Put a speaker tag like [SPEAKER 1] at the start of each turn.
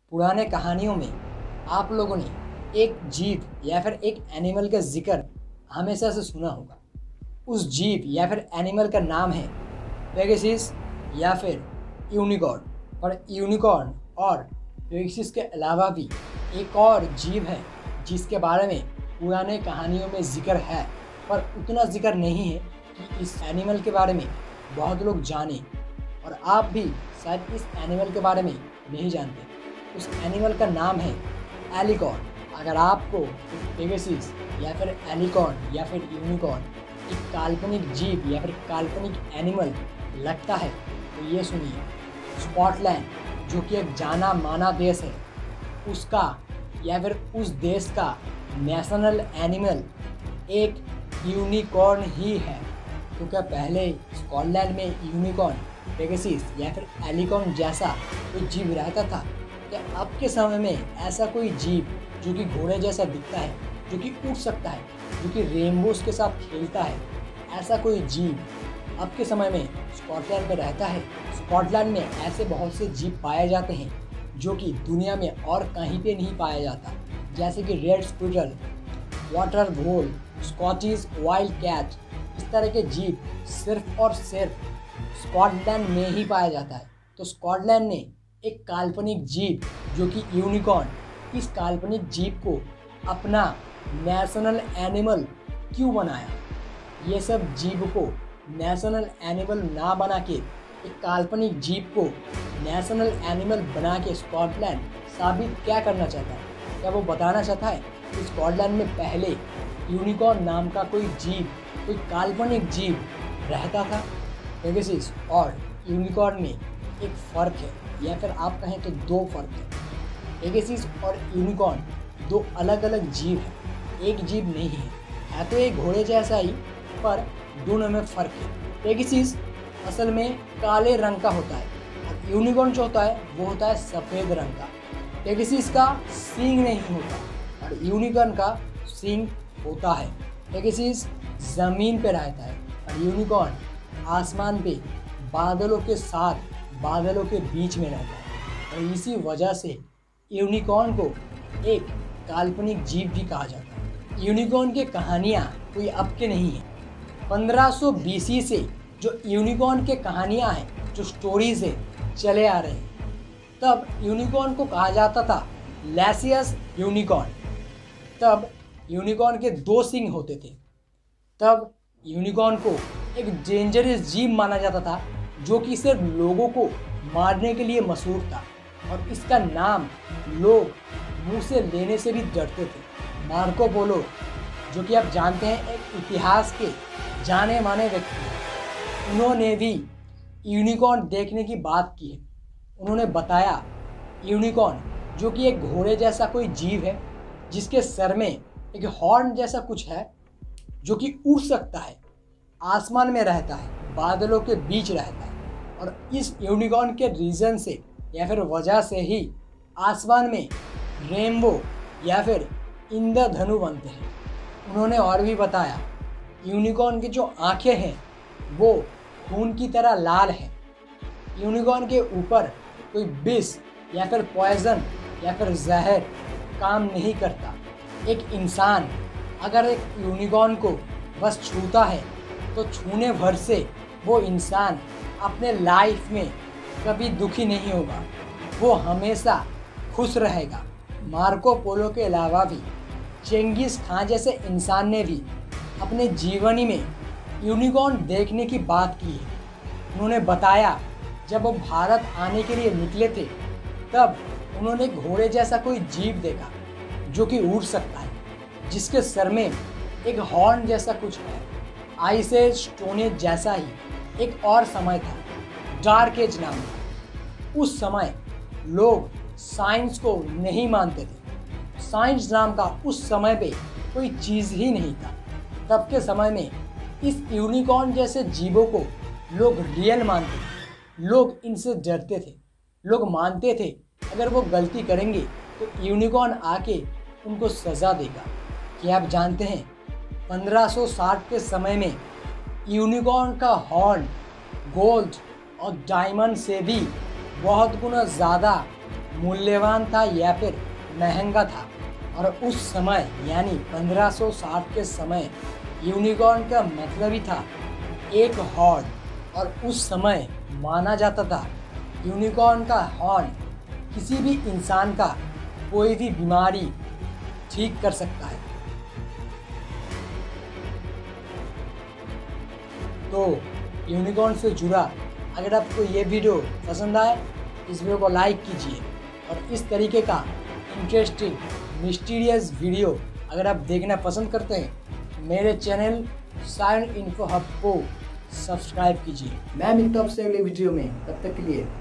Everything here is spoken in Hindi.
[SPEAKER 1] पुराने कहानियों में आप लोगों ने एक जीव या फिर एक एनिमल का जिक्र हमेशा से सुना होगा। उस जीव या फिर एनिमल का नाम है पेगासस या फिर यूनिकॉर्न। और यूनिकॉर्न और पेगासस के अलावा भी एक और जीव है जिसके बारे में पुराने कहानियों में जिक्र है, पर उतना जिक्र नहीं है कि इस एनिमल के बारे में बहुत लोग जाने, और आप भी शायद इस एनिमल के बारे में नहीं जानते। उस एनिमल का नाम है एलिकॉर्न। अगर आपको पेगासस या फिर एलिकॉर्न या फिर यूनिकॉर्न एक काल्पनिक जीव या फिर काल्पनिक एनिमल लगता है तो ये सुनिए, स्कॉटलैंड जो कि एक जाना माना देश है, उसका या फिर उस देश का नेशनल एनिमल एक यूनिकॉर्न ही है। तो क्या पहले स्कॉटलैंड में यूनिकॉर्न, पेगासस या फिर एलिकॉर्न जैसा कोई जीव रहता था? क्या अब के समय में ऐसा कोई जीव जो कि घोड़े जैसा दिखता है, जो कि उड़ सकता है, जो कि रेनबोस के साथ खेलता है, ऐसा कोई जीव अब के समय में स्कॉटलैंड में रहता है? स्कॉटलैंड में ऐसे बहुत से जीव पाए जाते हैं जो कि दुनिया में और कहीं पे नहीं पाया जाता, जैसे कि red squirrel, water vole, Scottish wild cat. इस तरह के जीव सिर्फ और सिर्फ स्कॉटलैंड में ही पाया जाता है। तो स्कॉटलैंड ने एक काल्पनिक जीव जो कि यूनिकॉर्न, इस काल्पनिक जीव को अपना नेशनल एनिमल क्यों बनाया? ये सब जीव को नेशनल एनिमल ना बना के एक काल्पनिक जीव को नेशनल एनिमल बना के स्कॉटलैंड साबित क्या करना चाहता है? क्या वो बताना चाहता है कि स्कॉटलैंड में पहले यूनिकॉर्न नाम का कोई जीव, कोई काल्पनिक जीव रहता था? पेगासस और यूनिकॉर्न में एक फ़र्क है, या फिर आप कहें तो दो फ़र्क है। पेगासस और यूनिकॉर्न दो अलग अलग जीव हैं, एक जीव नहीं है तो एक घोड़े जैसा ही, पर दोनों में फ़र्क है। पेगासस असल में काले रंग का होता है और यूनिकॉर्न जो होता है वो होता है सफ़ेद रंग का। पेगासस का सींग नहीं होता और यूनिकॉर्न का सींग होता है। पेगासस ज़मीन पे रहता है और यूनिकॉर्न आसमान पे बादलों के साथ, बादलों के बीच में रहता है। और इसी वजह से यूनिकॉर्न को एक काल्पनिक जीव भी कहा जाता है। यूनिकॉर्न की कहानियाँ कोई अब के नहीं है। 1500 BC से जो यूनिकॉर्न के कहानियाँ हैं, जो स्टोरीज है, चले आ रहे हैं। तब यूनिकॉर्न को कहा जाता था लैसियस यूनिकॉर्न। तब यूनिकॉर्न के 2 सींग होते थे। तब यूनिकॉर्न को एक डेंजरस जीव माना जाता था जो कि सिर्फ लोगों को मारने के लिए मशहूर था, और इसका नाम लोग मुंह से लेने से भी डरते थे। मार्को पोलो, जो कि आप जानते हैं एक इतिहास के जाने माने व्यक्ति, उन्होंने भी यूनिकॉर्न देखने की बात की है। उन्होंने बताया यूनिकॉर्न जो कि एक घोड़े जैसा कोई जीव है जिसके सर में एक हॉर्न जैसा कुछ है, जो कि उड़ सकता है, आसमान में रहता है, बादलों के बीच रहता है। और इस यूनिकॉर्न के रीज़न से या फिर वजह से ही आसमान में रेनबो या फिर इंद्रधनु बनते हैं। उन्होंने और भी बताया यूनिकॉर्न की जो आंखें हैं वो खून की तरह लाल है। यूनिकॉर्न के ऊपर कोई विष या फिर पॉइजन या फिर जहर काम नहीं करता। एक इंसान अगर एक यूनिकॉर्न को बस छूता है तो छूने भर से वो इंसान अपने लाइफ में कभी दुखी नहीं होगा, वो हमेशा खुश रहेगा। मार्को पोलो के अलावा भी चेंगिस खान जैसे इंसान ने भी अपने जीवनी में यूनिकॉर्न देखने की बात की है। उन्होंने बताया जब वो भारत आने के लिए निकले थे तब उन्होंने घोड़े जैसा कोई जीव देखा जो कि उड़ सकता है, जिसके सर में एक हॉर्न जैसा कुछ है। आइस स्टोन एज जैसा ही एक और समय था, डार्क एज नाम का। उस समय लोग साइंस को नहीं मानते थे। साइंस नाम का उस समय पे कोई चीज़ ही नहीं था। तब के समय में इस यूनिकॉर्न जैसे जीवों को लोग रियल मानते थे, लोग इनसे डरते थे। लोग मानते थे अगर वो गलती करेंगे तो यूनिकॉर्न आके उनको सज़ा देगा। क्या आप जानते हैं 1560 के समय में यूनिकॉर्न का हॉर्न गोल्ड और डायमंड से भी बहुत गुना ज़्यादा मूल्यवान था या फिर महंगा था। और उस समय यानी 1560 के समय यूनिकॉर्न का मतलब ही था एक हॉर्न। और उस समय माना जाता था यूनिकॉर्न का हॉर्न किसी भी इंसान का कोई भी बीमारी ठीक कर सकता है। तो यूनिकॉर्न से जुड़ा अगर आपको ये वीडियो पसंद आए, इस वीडियो को लाइक कीजिए। और इस तरीके का इंटरेस्टिंग मिस्टीरियस वीडियो अगर आप देखना पसंद करते हैं, मेरे चैनल साइंस इन्फो हब को सब्सक्राइब कीजिए। मैं मिलता हूँ आपसे अगले वीडियो में, तब तक के लिए